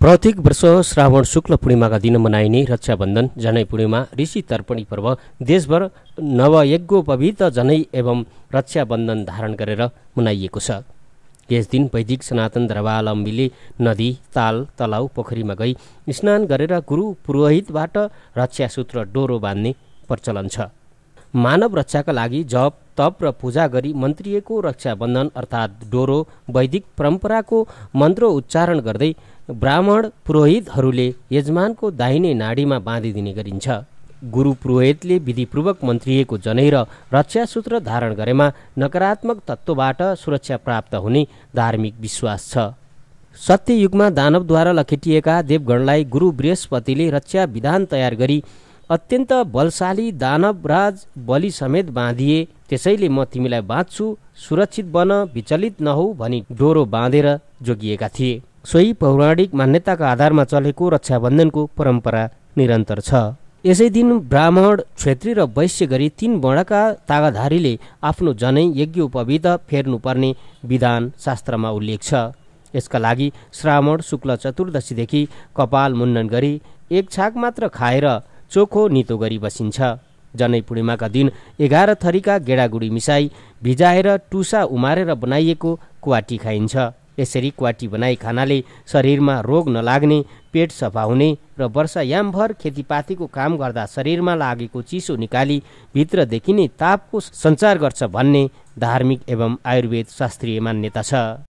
प्रत्येक वर्ष श्रावण शुक्ल पूर्णिमाका दिन मनाइने रक्षाबन्धन जनै पूर्णिमा ऋषि तर्पणी पर्व देशभर नवयज्ञोपवीत जनै एवं रक्षाबन्धन धारण गरेर मनाइएको छ। यस दिन वैदिक सनातन धर्मावलम्बीले नदी, ताल, तलाउ, पोखरीमा गई स्नान गरेर गुरु पुरोहितबाट रक्षासूत्र डोरो बाँध्ने प्रचलन छ। मानव रक्षाका लागि जप, तप र पूजा गरी मन्त्रिएको रक्षाबन्धन अर्थात् डोरो वैदिक परम्पराको मन्त्र उच्चारण गर्दै ब्राह्मण पुरोहितहरूले यजमानको दाहिने नाडीमा बाँधिदिने गरिन्छ। गुरु पुरोहितले विधिपूर्वक मन्त्रिएको जनै र रक्षासूत्र धारण गरेमा नकारात्मक तत्त्वबाट सुरक्षा प्राप्त हुने धार्मिक विश्वास छ। सत्ययुगमा दानवद्वारा लखेटिएका देवगणलाई गुरु बृहस्पतिले रक्षा विधान तयार गरी अत्यन्त बलशाली दानवराज बलि समेत बाँधिए। त्यसैले म तिमीलाई बाँच्छु, सुरक्षित बन, विचलित नहौ भनी डोरो बाँधेर जोगिएका थिए। सोही पौराणिक मान्यताका आधारमा चलेको रक्षाबन्धनको परम्परा निरन्तर छ। यसै दिन ब्राह्मण, क्षेत्री र वैश्य गरी 3 वर्णका तागाधारीले आफ्नो जनै यज्ञोपवीत फेर्नुपर्ने विधान शास्त्रमा उल्लेख छ। यसका लागि श्रावण शुक्ल चतुर्दशीदेखि कपाल मुण्डन गरी 1 छाक मात्र खाएर चोखो नितो गरी बसिन्छ। जनै पूर्णिमाका दिन 11 थरीका गेडागुडी मिसाई भिजाएर टुसा उमारेर बनाइएको क्वाटी खाइन्छ। यसरी क्वाटी बनाई खानाले शरीरमा रोग नलाग्ने, पेट सफा हुने र वर्षायामभर खेतीपातीको काम गर्दा शरीरमा लागेको चिसो निकाली भित्र देखिने तापको सञ्चार गर्छ भन्ने धार्मिक एवं आयुर्वेद शास्त्रीय मान्यता छ।